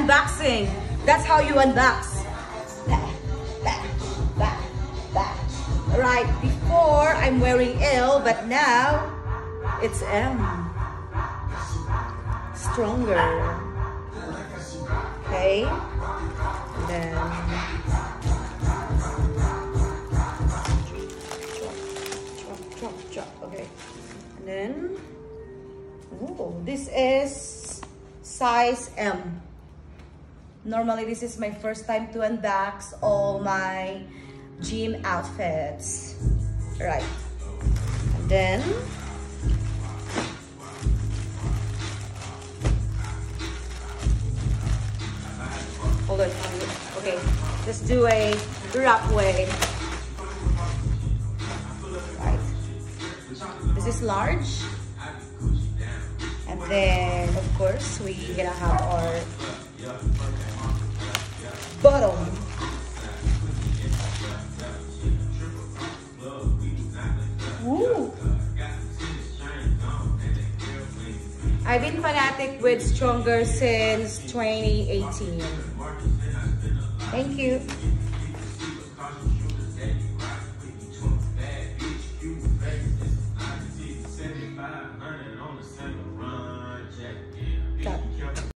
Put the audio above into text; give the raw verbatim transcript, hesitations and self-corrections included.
unboxing. That's how you unbox. Bah, bah, bah, bah. Right, before I'm wearing L, but now it's M. Stronger. Okay. And then chop, chop, chop. Okay. And then, oh, this is size M. Normally, this is my first time to unbox all my gym outfits. Right. And then, hold on. Okay, let's do a wrap way. Right. This is large. And then, of course, we're gonna have our bottom. Woo! I've been fanatic with Stronger since twenty eighteen. Thank you.